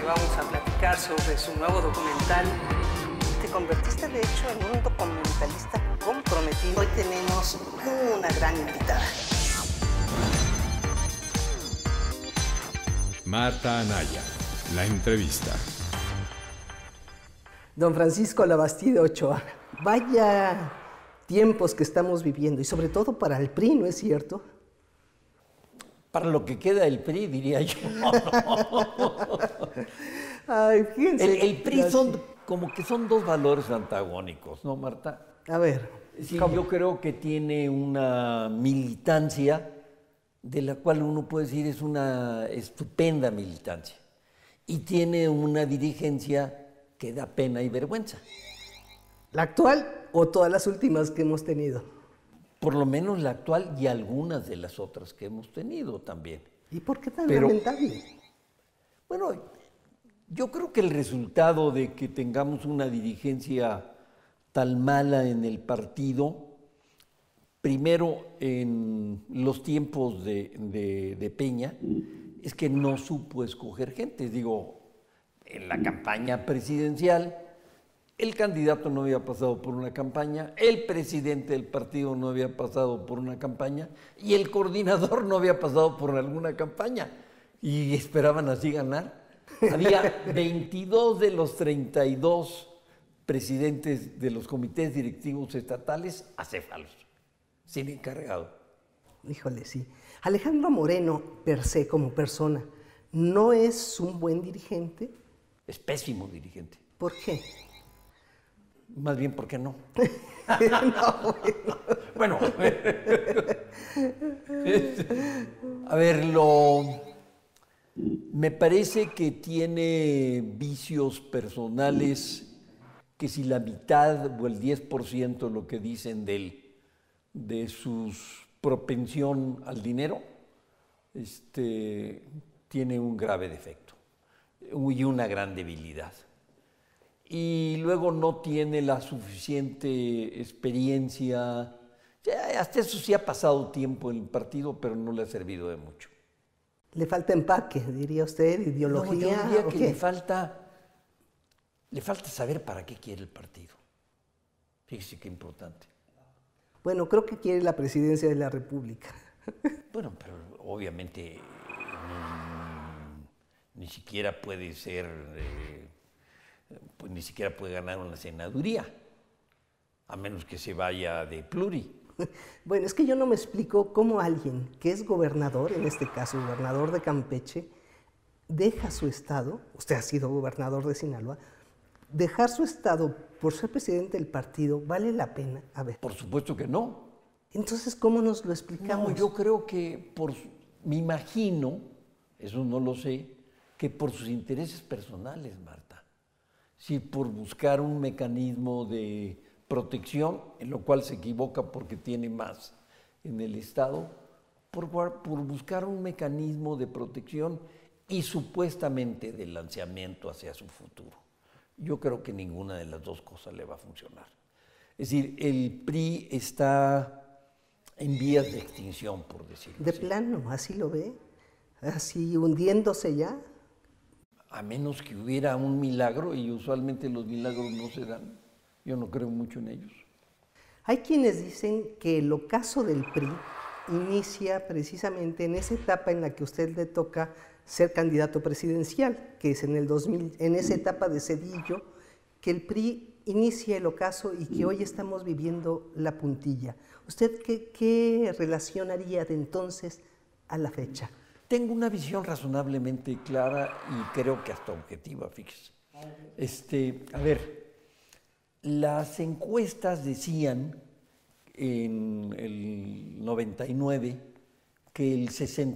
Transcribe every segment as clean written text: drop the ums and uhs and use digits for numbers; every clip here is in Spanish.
vamos a platicar sobre su nuevo documental. Te convertiste, de hecho, en un documentalista comprometido. Hoy tenemos una gran invitada. Marta Anaya, la entrevista. Don Francisco Labastida Ochoa, vaya tiempos que estamos viviendo, y sobre todo para el PRI, ¿no es cierto? Para lo que queda del PRI, diría yo. Ay, fíjense. El PRI como que son dos valores antagónicos, ¿no, Marta? A ver. Sí, yo creo que tiene una militancia de la cual uno puede decir es una estupenda militancia. Y tiene una dirigencia que da pena y vergüenza. ¿La actual o todas las últimas que hemos tenido? Por lo menos la actual y algunas de las otras que hemos tenido también. ¿Y por qué tan lamentable? Bueno, yo creo que el resultado de que tengamos una dirigencia tan mala en el partido, primero en los tiempos de Peña, es que no supo escoger gente. Digo, en la campaña presidencial, el candidato no había pasado por una campaña, el presidente del partido no había pasado por una campaña y el coordinador no había pasado por alguna campaña. Y esperaban así ganar. Había 22 de los 32 presidentes de los comités directivos estatales acéfalos, sin encargado. Híjole, sí. Alejandro Moreno, per se, como persona, ¿no es un buen dirigente? Es pésimo dirigente. ¿Por qué? Más bien, ¿por qué no? No, bueno. A ver, me parece que tiene vicios personales que si la mitad o el 10% lo que dicen de su propensión al dinero, tiene un grave defecto y una gran debilidad. Y luego no tiene la suficiente experiencia. Ya, hasta eso sí ha pasado tiempo en el partido, pero no le ha servido de mucho. ¿Le falta empaque, diría usted, ideología? No, yo diría que le falta saber para qué quiere el partido. Fíjese qué importante. Bueno, creo que quiere la presidencia de la República. Bueno, pero obviamente ni siquiera puede ser... pues ni siquiera puede ganar una senaduría, a menos que se vaya de pluri. Bueno, es que yo no me explico cómo alguien que es gobernador, en este caso gobernador de Campeche, deja su estado, usted ha sido gobernador de Sinaloa, dejar su estado por ser presidente del partido, ¿vale la pena? A ver. Por supuesto que no. Entonces, ¿cómo nos lo explicamos? No, yo creo que, me imagino, eso no lo sé, que por sus intereses personales, Marta. Sí, por buscar un mecanismo de protección, en lo cual se equivoca porque tiene más en el Estado, por buscar un mecanismo de protección y supuestamente de lanzamiento hacia su futuro. Yo creo que ninguna de las dos cosas le va a funcionar. Es decir, el PRI está en vías de extinción, por decirlo ¿De así. plano? ¿Así lo ve? ¿Así hundiéndose ya? A menos que hubiera un milagro, y usualmente los milagros no se dan. Yo no creo mucho en ellos. Hay quienes dicen que el ocaso del PRI inicia precisamente en esa etapa en la que a usted le toca ser candidato presidencial, que es en el 2000, en esa etapa de Zedillo, que el PRI inicia el ocaso y que hoy estamos viviendo la puntilla. ¿Usted qué relación haría de entonces a la fecha? Tengo una visión razonablemente clara y creo que hasta objetiva, fíjese. A ver, las encuestas decían en el 99 que el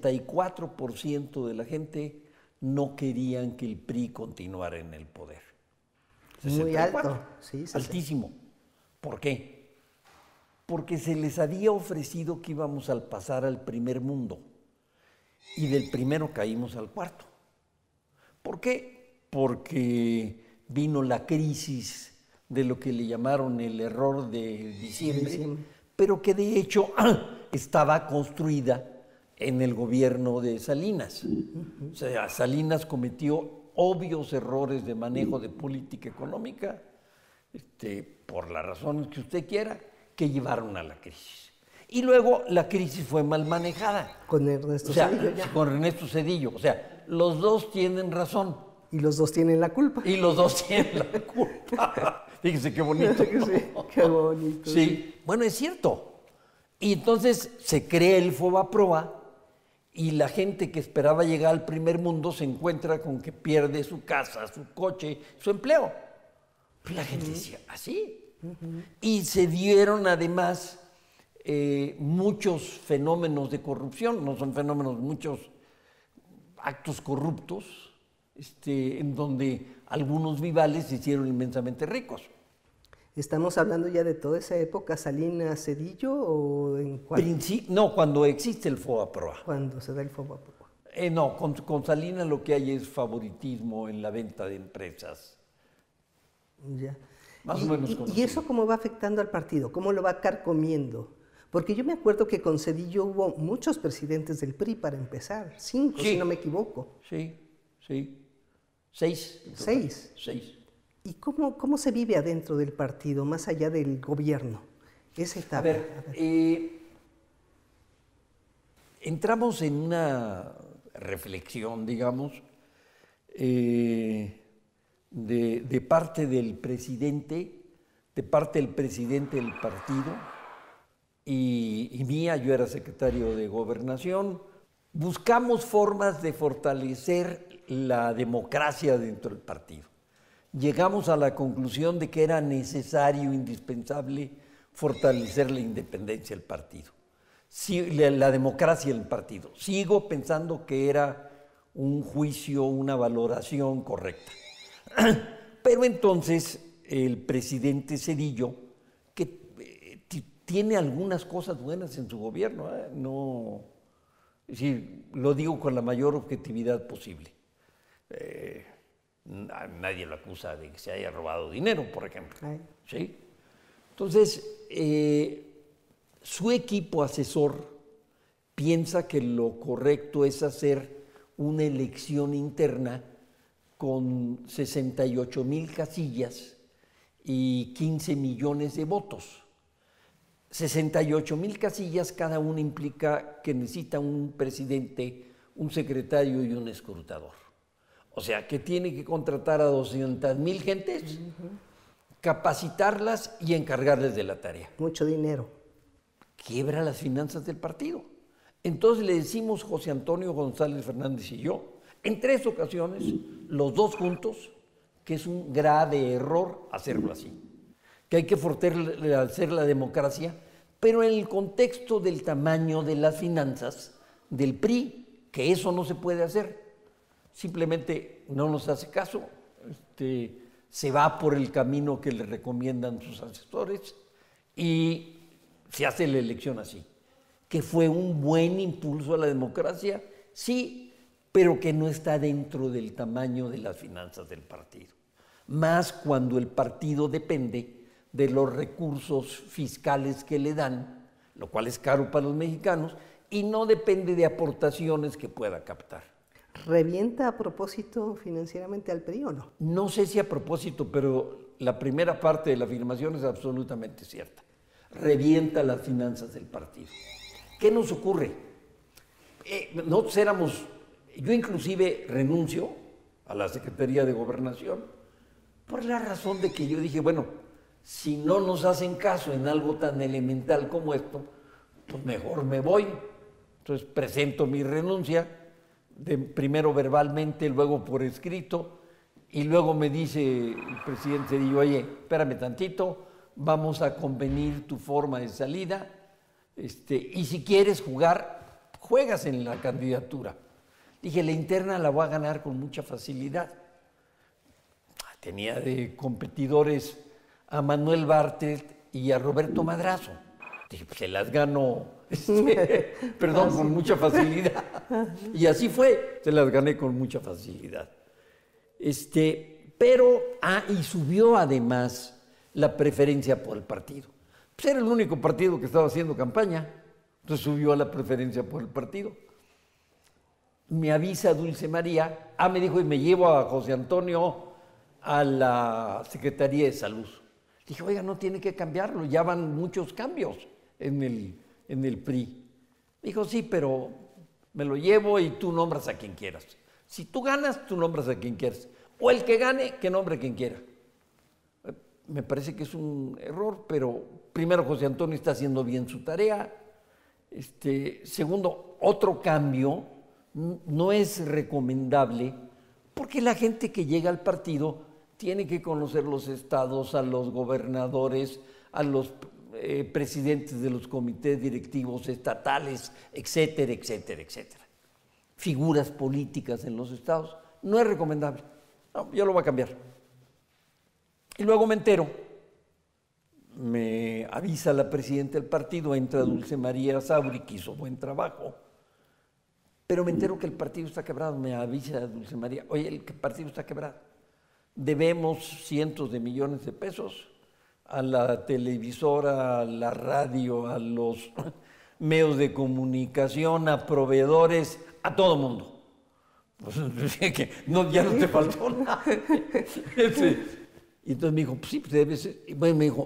64% de la gente no querían que el PRI continuara en el poder. 64. Muy alto, sí. Altísimo. ¿Por qué? Porque se les había ofrecido que íbamos a pasar al primer mundo. Y del primero caímos al cuarto. ¿Por qué? Porque vino la crisis de lo que le llamaron el error de diciembre, pero que de hecho estaba construida en el gobierno de Salinas. O sea, Salinas cometió obvios errores de manejo de política económica, por las razones que usted quiera, que llevaron a la crisis. Y luego la crisis fue mal manejada. Con Ernesto O sea, Zedillo ya. con Ernesto Zedillo. O sea, los dos tienen razón. Y los dos tienen la culpa. Y los dos tienen la culpa. Fíjese qué bonito. Sí, qué bonito. Sí, bueno, es cierto. Y entonces se crea el Fobaproa y la gente que esperaba llegar al primer mundo se encuentra con que pierde su casa, su coche, su empleo. Pues la gente decía, ¿así? Y se dieron además muchos fenómenos de corrupción, no son fenómenos, muchos actos corruptos, en donde algunos vivales se hicieron inmensamente ricos. ¿Estamos hablando ya de toda esa época, Salinas, Zedillo, o en cuál? No, cuando existe el Fobaproa. Cuando se da el Fobaproa. No, con Salinas lo que hay es favoritismo en la venta de empresas. Ya. Más o menos ¿Y conocido. eso cómo va afectando al partido? ¿Cómo lo va carcomiendo? Porque yo me acuerdo que con Zedillo hubo muchos presidentes del PRI para empezar, 5, Sí. si no me equivoco. Sí. 6. 6. 6. ¿Y cómo se vive adentro del partido, más allá del gobierno? Esa etapa. A ver, entramos en una reflexión, digamos, de parte del presidente, del presidente del partido y mía. Yo era secretario de Gobernación. Buscamos formas de fortalecer la democracia dentro del partido. Llegamos a la conclusión de que era necesario, indispensable, fortalecer la independencia del partido, la democracia del partido. Sigo pensando que era un juicio, una valoración correcta. Pero entonces el presidente Zedillo, que tiene algunas cosas buenas en su gobierno, no, es decir, lo digo con la mayor objetividad posible. Nadie lo acusa de que se haya robado dinero, por ejemplo. ¿Sí? Entonces, su equipo asesor piensa que lo correcto es hacer una elección interna con 68,000 casillas y 15 millones de votos. 68,000 casillas, cada una implica que necesita un presidente, un secretario y un escrutador. O sea, que tiene que contratar a 200,000 gentes, capacitarlas y encargarles de la tarea. Mucho dinero. Quiebra las finanzas del partido. Entonces le decimos José Antonio González Fernández y yo, en 3 ocasiones, los dos juntos, que es un grave error hacerlo así. Que hay que fortalecer la democracia, pero en el contexto del tamaño de las finanzas del PRI, que eso no se puede hacer. Simplemente no nos hace caso, se va por el camino que le recomiendan sus asesores y se hace la elección así. Que fue un buen impulso a la democracia, sí, pero que no está dentro del tamaño de las finanzas del partido. Más cuando el partido depende de los recursos fiscales que le dan, lo cual es caro para los mexicanos, y no depende de aportaciones que pueda captar. ¿Revienta a propósito financieramente al PRI o no? No sé si a propósito, pero la primera parte de la afirmación es absolutamente cierta. Revienta las finanzas del partido. ¿Qué nos ocurre? Nosotros éramos, yo inclusive renuncio a la Secretaría de Gobernación por la razón de que yo dije, bueno, si no nos hacen caso en algo tan elemental como esto, pues mejor me voy. Entonces presento mi renuncia, primero verbalmente, luego por escrito, y luego me dice el presidente Zedillo, oye, espérame tantito, vamos a convenir tu forma de salida, y si quieres jugar, juegas en la candidatura. Dije, la interna la voy a ganar con mucha facilidad. Tenía de competidores a Manuel Bartlett y a Roberto Madrazo. Dije, pues se las gano, perdón, con mucha facilidad. Y así fue, se las gané con mucha facilidad. Pero, y subió además la preferencia por el partido. Pues era el único partido que estaba haciendo campaña, entonces subió a la preferencia por el partido. me avisa Dulce María, me dijo, y me llevo a José Antonio a la Secretaría de Salud. Dije, oiga, no tiene que cambiarlo, ya van muchos cambios en el PRI. Dijo, sí, pero me lo llevo y tú nombras a quien quieras. Si tú ganas, tú nombras a quien quieras. O el que gane, que nombre a quien quiera. Me parece que es un error, pero primero José Antonio está haciendo bien su tarea. Segundo, otro cambio no es recomendable porque la gente que llega al partido tiene que conocer los estados, a los gobernadores, a los presidentes de los comités directivos estatales, etcétera, etcétera, etcétera. Figuras políticas en los estados. No es recomendable. No, yo lo voy a cambiar. Y luego me entero, me avisa la presidenta del partido, entra Dulce María Sauri, que hizo buen trabajo, pero me entero que el partido está quebrado. Me avisa Dulce María, oye, el partido está quebrado. Debemos cientos de millones de pesos a la televisora, a la radio, a los medios de comunicación, a proveedores, a todo mundo. Pues, no, ya no te faltó nada. Y entonces me dijo, pues sí, pues debe ser. Y bueno, me dijo,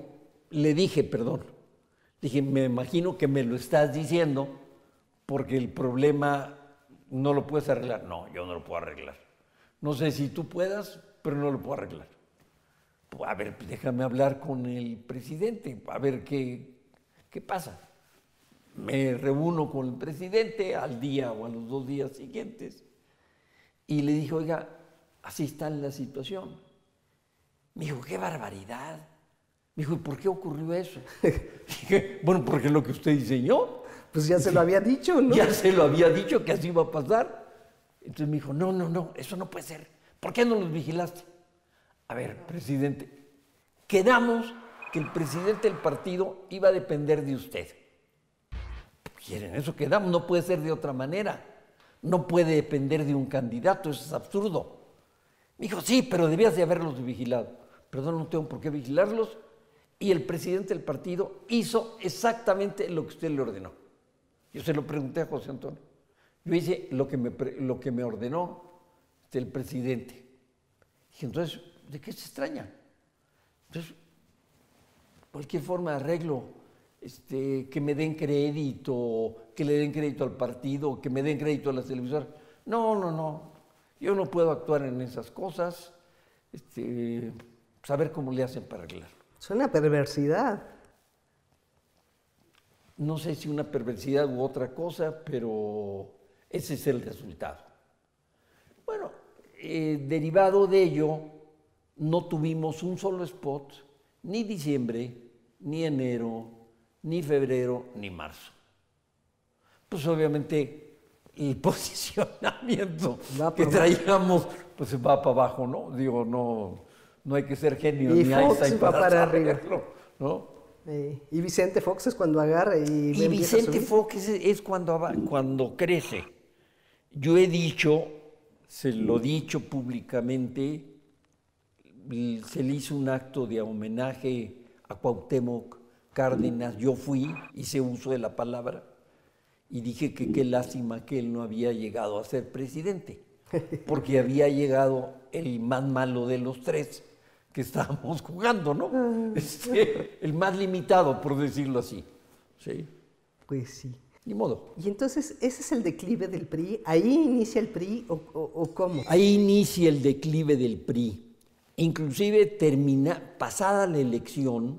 dije, me imagino que me lo estás diciendo porque el problema no lo puedes arreglar. No, yo no lo puedo arreglar. No sé si tú puedas, pero no lo puedo arreglar. Pues, a ver, déjame hablar con el presidente, a ver qué pasa. Me reúno con el presidente al día o a los 2 días siguientes y le dije, oiga, así está la situación. Me dijo, qué barbaridad. Me dijo, ¿y por qué ocurrió eso? Dije, bueno, porque es lo que usted diseñó. Pues ya se lo había dicho, ¿no? Ya se lo había dicho que así iba a pasar. Entonces me dijo, no, eso no puede ser. ¿Por qué no los vigilaste? A ver, presidente, quedamos que el presidente del partido iba a depender de usted. ¿Quieren eso? Quedamos, no puede ser de otra manera. No puede depender de un candidato, eso es absurdo. Me dijo, sí, pero debías de haberlos vigilado. Perdón, no tengo por qué vigilarlos. Y el presidente del partido hizo exactamente lo que usted le ordenó. Yo se lo pregunté a José Antonio. Yo hice lo que me ordenó el presidente. Dije, entonces, ¿de qué se extraña? Entonces, cualquier forma de arreglo, que me den crédito, que le den crédito al partido, que me den crédito a las televisoras. No. Yo no puedo actuar en esas cosas. Saber cómo le hacen para arreglarlo. Es una perversidad. No sé si una perversidad u otra cosa, pero ese es el resultado. Bueno, derivado de ello, no tuvimos un solo spot, ni diciembre, ni enero, ni febrero, ni marzo. Pues obviamente el posicionamiento que traíamos pues se va para abajo, ¿no? Digo, no hay que ser genio y ni Fox Einstein va para arriba, ¿no? Y Vicente Fox es cuando agarra y Vicente Fox es cuando crece. Yo he dicho, se lo he dicho públicamente, se le hizo un acto de homenaje a Cuauhtémoc Cárdenas, yo fui, hice uso de la palabra y dije que qué lástima que él no había llegado a ser presidente, porque había llegado el más malo de los tres que estábamos jugando, ¿no? El más limitado, por decirlo así. ¿Sí? Pues sí. Ni modo. Y entonces, ¿ese es el declive del PRI? ¿Ahí inicia el PRI o cómo? Ahí inicia el declive del PRI. Inclusive pasada la elección,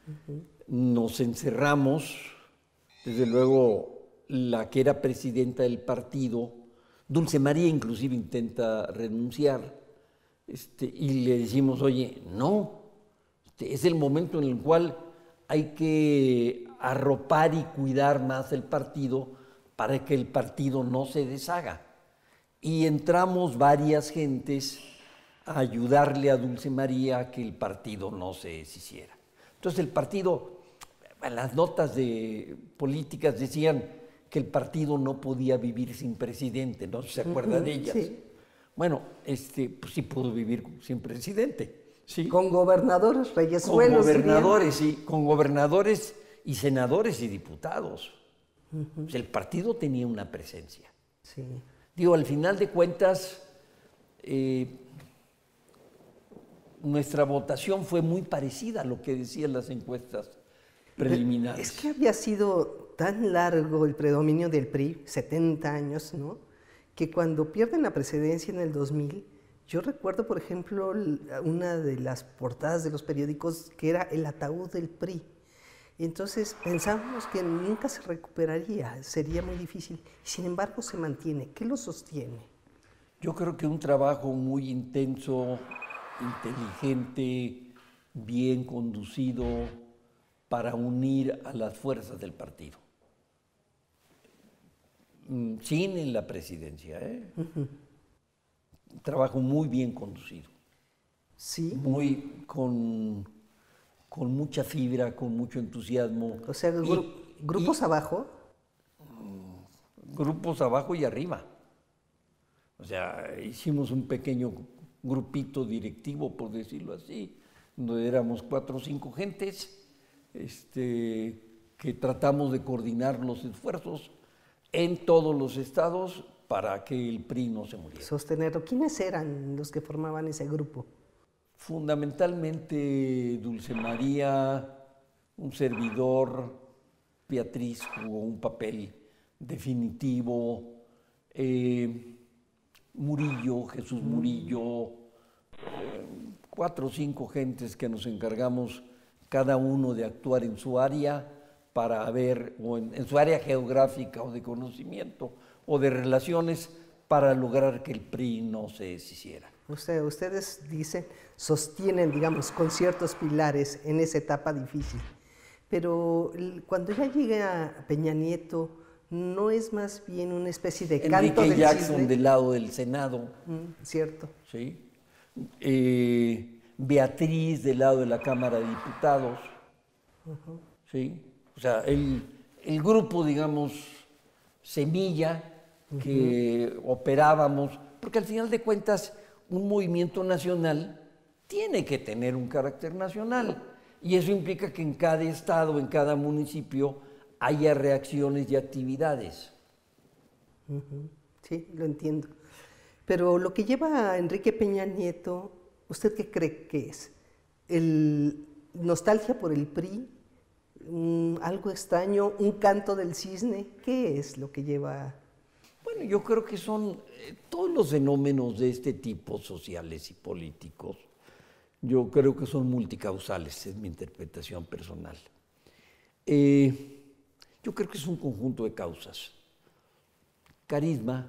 nos encerramos, desde luego la que era presidenta del partido, Dulce María inclusive intenta renunciar, y le decimos, oye, no, es el momento en el cual hay que arropar y cuidar más el partido para que el partido no se deshaga. Y entramos varias gentes a ayudarle a Dulce María a que el partido no se deshiciera. Entonces el partido, las notas políticas decían que el partido no podía vivir sin presidente, ¿no? ¿Se acuerda de ellas? Sí. Bueno, pues sí pudo vivir sin presidente. Sí. Con gobernadores, reyesuelos. Con gobernadores, sí, con gobernadores y senadores y diputados. O sea, el partido tenía una presencia. Sí. Digo, al final de cuentas, nuestra votación fue muy parecida a lo que decían las encuestas preliminares. Es que había sido tan largo el predominio del PRI, 70 años, ¿no? Que cuando pierden la presidencia en el 2000, yo recuerdo, por ejemplo, una de las portadas de los periódicos que era el ataúd del PRI. Y entonces pensábamos que nunca se recuperaría, sería muy difícil. Sin embargo, se mantiene. ¿Qué lo sostiene? Yo creo que un trabajo muy intenso, inteligente, bien conducido para unir a las fuerzas del partido. Sin en la presidencia, ¿eh? Un trabajo muy bien conducido. Sí. Muy con mucha fibra, con mucho entusiasmo. O sea, grupos abajo. Grupos abajo y arriba. O sea, hicimos un pequeño grupito directivo, por decirlo así, donde éramos 4 o 5 gentes, que tratamos de coordinar los esfuerzos en todos los estados para que el PRI no se muriera. Sostenerlo. ¿Quiénes eran los que formaban ese grupo? Fundamentalmente Dulce María, un servidor, Beatriz jugó un papel definitivo, Murillo, Jesús Murillo, 4 o 5 gentes que nos encargamos cada uno de actuar en su área para ver, o en su área geográfica o de conocimiento o de relaciones para lograr que el PRI no se deshiciera. O sea, ustedes dicen, sostienen, digamos, con ciertos pilares en esa etapa difícil. Pero cuando ya llega Peña Nieto, ¿no es más bien una especie de canto Enrique del Jackson cisne? del lado del Senado. Cierto. ¿Sí? Beatriz del lado de la Cámara de Diputados. ¿Sí? O sea, el grupo, digamos, semilla que operábamos, porque al final de cuentas un movimiento nacional tiene que tener un carácter nacional y eso implica que en cada estado, en cada municipio haya reacciones y actividades. Sí, lo entiendo. Pero lo que lleva a Enrique Peña Nieto, ¿usted qué cree que es? ¿Nostalgia por el PRI? ¿Algo extraño? ¿Un canto del cisne? ¿Qué es lo que lleva? Bueno, yo creo que son todos los fenómenos de este tipo, sociales y políticos, yo creo que son multicausales, es mi interpretación personal. Yo creo que es un conjunto de causas. Carisma,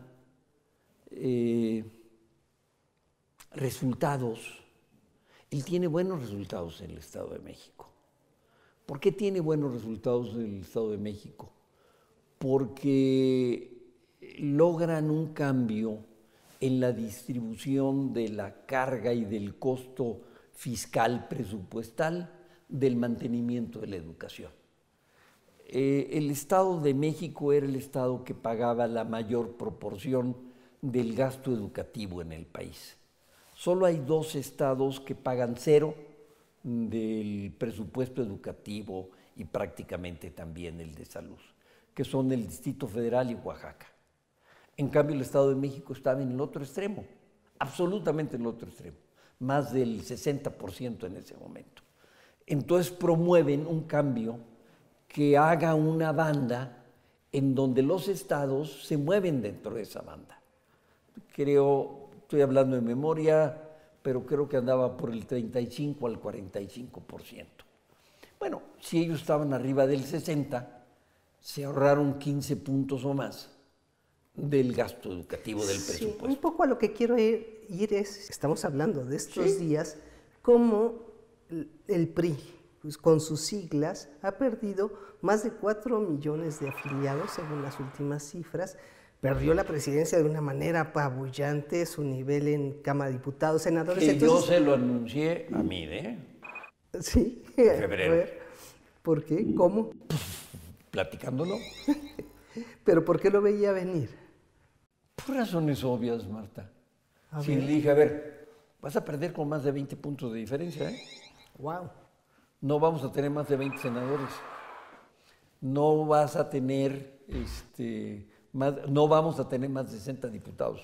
resultados. Él tiene buenos resultados en el Estado de México. ¿Por qué tiene buenos resultados en el Estado de México? Porque logran un cambio en la distribución de la carga y del costo fiscal presupuestal del mantenimiento de la educación. El Estado de México era el estado que pagaba la mayor proporción del gasto educativo en el país. Solo hay 2 estados que pagan 0 del presupuesto educativo y prácticamente también el de salud, que son el Distrito Federal y Oaxaca. En cambio, el Estado de México estaba en el otro extremo, absolutamente en el otro extremo, más del 60% en ese momento. Entonces promueven un cambio que haga una banda en donde los estados se mueven dentro de esa banda. Creo, estoy hablando de memoria, pero creo que andaba por el 35 al 45%. Bueno, si ellos estaban arriba del 60, se ahorraron 15 puntos o más del gasto educativo del presupuesto. Un poco a lo que quiero ir es, estamos hablando de estos días, cómo el PRI, pues, con sus siglas, ha perdido más de 4 millones de afiliados, según las últimas cifras. Perdió la presidencia de una manera apabullante, su nivel en Cámara de Diputados, senadores. Que entonces, yo se lo anuncié a mí, Sí. En febrero. A ver, ¿por qué? ¿Cómo? Platicándolo. ¿Pero por qué lo veía venir? Por razones obvias, Marta. A Sí, ver. le dije, a ver, vas a perder con más de 20 puntos de diferencia, ¿eh? Wow. No vamos a tener más de 20 senadores. No vas a tener no vamos a tener más de 60 diputados.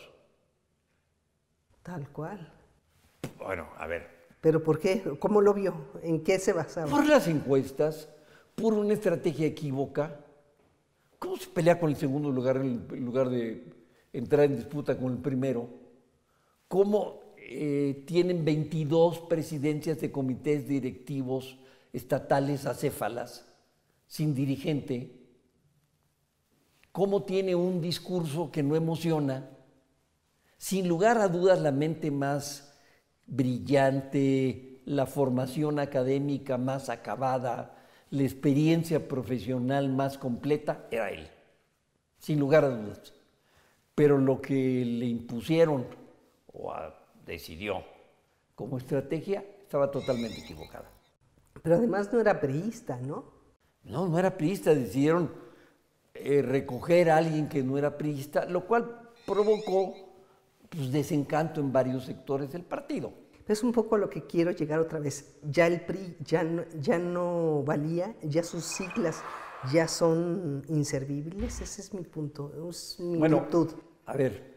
Tal cual. Bueno, a ver. ¿Pero por qué? ¿Cómo lo vio? ¿En qué se basaba? Por las encuestas, por una estrategia equívoca. ¿Cómo se pelea con el segundo lugar en lugar de entrar en disputa con el primero? ¿Cómo tienen 22 presidencias de comités directivos estatales acéfalas, sin dirigente? ¿Cómo tiene un discurso que no emociona? Sin lugar a dudas, la mente más brillante, la formación académica más acabada, la experiencia profesional más completa, era él, sin lugar a dudas. Pero lo que le impusieron o decidió como estrategia estaba totalmente equivocada. Pero además no era priista, ¿no? No, no era priista, decidieron recoger a alguien que no era priista, lo cual provocó pues, desencanto en varios sectores del partido. Es un poco a lo que quiero llegar otra vez. Ya el PRI ya no valía, ya sus siglas ya son inservibles. Ese es mi punto, es mi inquietud. A ver,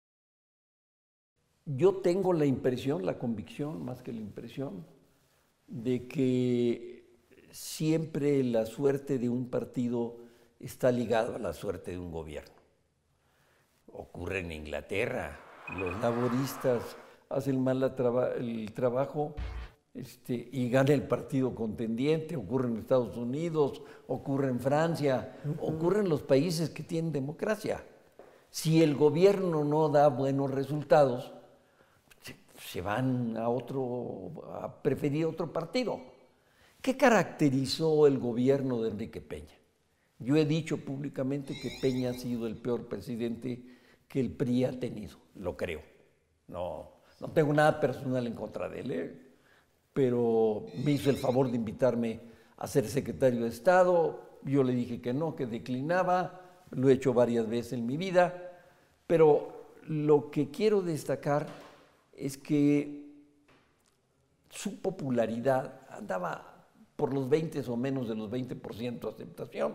yo tengo la impresión, la convicción, más que la impresión, de que siempre la suerte de un partido está ligado a la suerte de un gobierno. Ocurre en Inglaterra, los laboristas hacen mal el trabajo y gana el partido contendiente, ocurre en Estados Unidos, ocurre en Francia, ocurre en los países que tienen democracia. Si el gobierno no da buenos resultados, se van a preferir otro partido. ¿Qué caracterizó el gobierno de Enrique Peña? Yo he dicho públicamente que Peña ha sido el peor presidente que el PRI ha tenido, lo creo. No tengo nada personal en contra de él, pero me hizo el favor de invitarme a ser secretario de Estado. Yo le dije que no, que declinaba, lo he hecho varias veces en mi vida, pero lo que quiero destacar es que su popularidad andaba por los 20 o menos de los 20% de aceptación.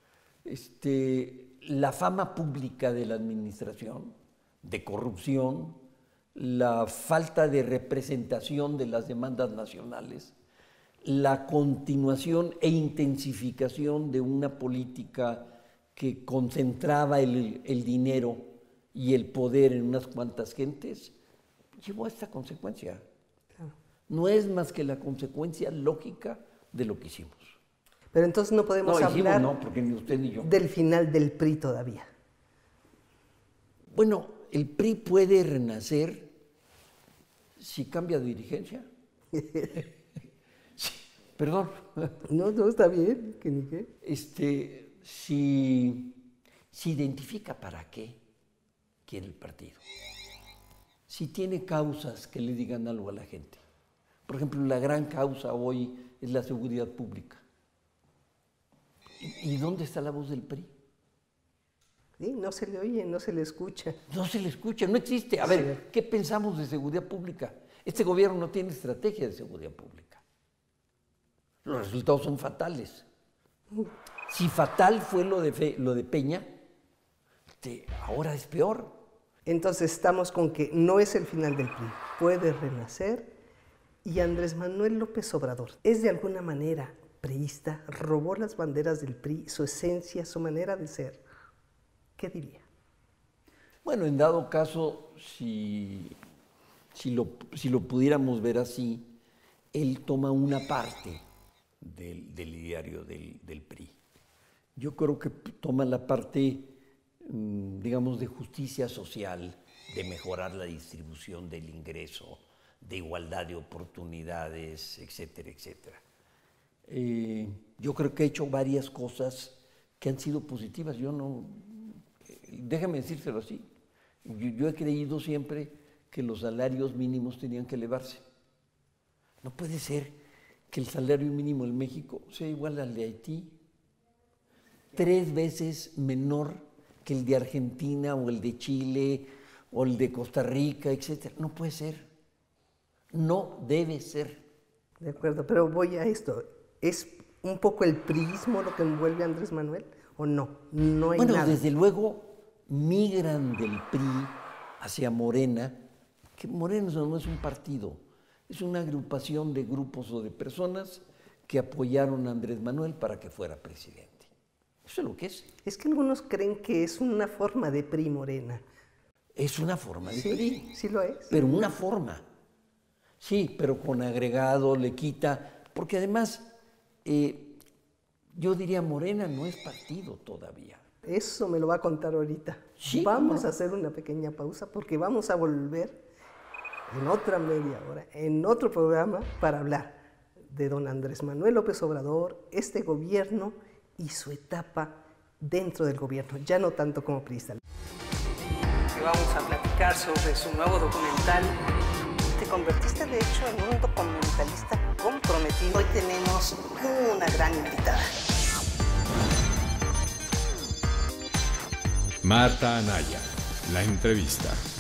La fama pública de la administración, de corrupción, la falta de representación de las demandas nacionales, la continuación e intensificación de una política que concentraba el dinero y el poder en unas cuantas gentes, llevó a esta consecuencia. Claro. No es más que la consecuencia lógica de lo que hicimos. Pero entonces no podemos hablar porque ni usted ni yo. Del final del PRI todavía. Bueno, el PRI puede renacer si cambia de dirigencia. Sí, perdón. No, está bien. ¿Qué ni qué? Si identifica para qué quiere el partido. Si tiene causas que le digan algo a la gente. Por ejemplo, la gran causa hoy es la seguridad pública. ¿Y dónde está la voz del PRI? Sí, no se le oye, no se le escucha. No se le escucha, no existe. A ver, ¿qué pensamos de seguridad pública? Este gobierno no tiene estrategia de seguridad pública. Los resultados son fatales. Si fatal fue lo de Peña, ahora es peor. Entonces estamos con que no es el final del PRI, puede renacer, y Andrés Manuel López Obrador es de alguna manera priista, robó las banderas del PRI, su esencia, su manera de ser. ¿Qué diría? Bueno, en dado caso, si lo pudiéramos ver así, él toma una parte del ideario del PRI. Yo creo que toma la parte, digamos, de justicia social, de mejorar la distribución del ingreso, de igualdad de oportunidades, etcétera, etcétera. Yo creo que ha hecho varias cosas que han sido positivas. Déjame decírselo así, yo he creído siempre que los salarios mínimos tenían que elevarse. No puede ser que el salario mínimo en México sea igual al de Haití, 3 veces menor que el de Argentina o el de Chile o el de Costa Rica, etcétera. No puede ser, no debe ser. De acuerdo, pero voy a esto. ¿Es un poco el priismo lo que envuelve a Andrés Manuel o no? No hay nada. Bueno, desde luego migran del PRI hacia Morena, que Morena no es un partido, es una agrupación de grupos o de personas que apoyaron a Andrés Manuel para que fuera presidente. Eso es lo que es. Es que algunos creen que es una forma de PRI Morena. Es una forma de Sí, PRI. sí lo es. Pero una forma. Sí, pero con agregado, le quita, porque además, yo diría Morena no es partido todavía. Eso me lo va a contar ahorita. Sí, vamos ¿cómo? a hacer una pequeña pausa porque vamos a volver en otra media hora, en otro programa, para hablar de don Andrés Manuel López Obrador, este gobierno y su etapa dentro del gobierno, ya no tanto como priista. Que vamos a platicar sobre su nuevo documental. Te convertiste de hecho en un documentalista comprometido. Hoy tenemos una gran invitada. Marta Anaya, la entrevista.